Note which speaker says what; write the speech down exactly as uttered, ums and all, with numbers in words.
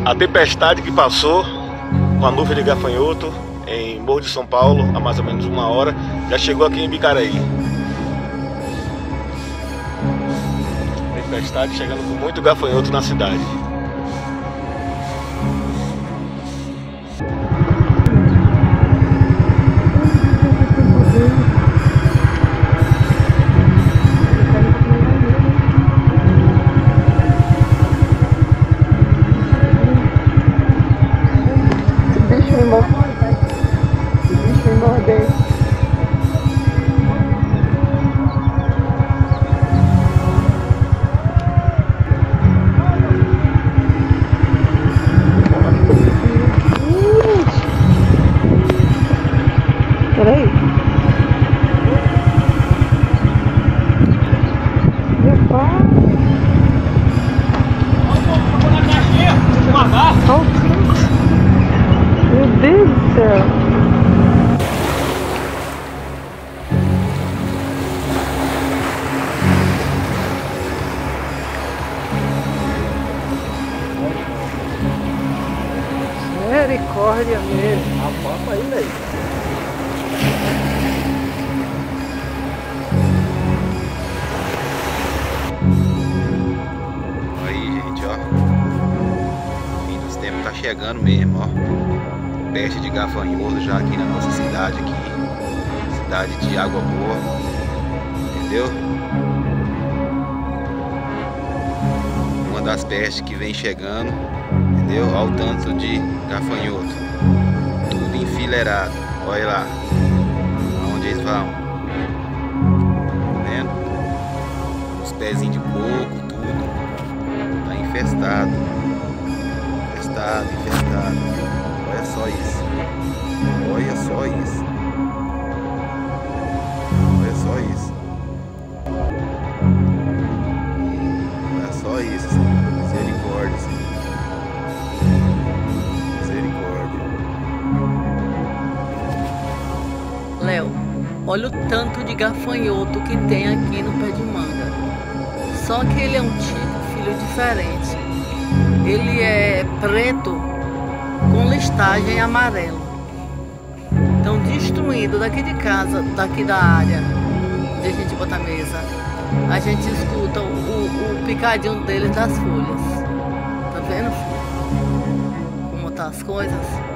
Speaker 1: A tempestade que passou com a nuvem de gafanhoto em Morro de São Paulo há mais ou menos uma hora já chegou aqui em Bicaraí. Tempestade chegando com muito gafanhoto na cidade.
Speaker 2: Peraí. Meu pai. Olha o pinto. Meu Deus do céu. Misericórdia mesmo.
Speaker 1: A papa aí, velho.
Speaker 3: Aí, gente, ó. O fim dos tempos tá chegando mesmo, ó. Peste de gafanhoto já aqui na nossa cidade aqui. Cidade de Água Boa. Entendeu? Uma das pestes que vem chegando. Entendeu? Olha o tanto de gafanhoto. Tudo enfileirado. Olha lá. Aonde eles vão. Tá vendo? Os pezinhos de coco, tudo. Tá infestado. Infestado, infestado. Olha só isso. Olha só isso. Olha só isso. Olha só isso. Misericórdia.
Speaker 2: Léo, olha o tanto de gafanhoto que tem aqui no pé de manga. Só que ele é um tipo, filho, diferente. Ele é preto com listagem amarelo. Estão destruindo daqui de casa, daqui da área onde a gente bota a mesa. A gente escuta o, o, o picadinho deles das folhas. Tá vendo, filho? Como tá as coisas?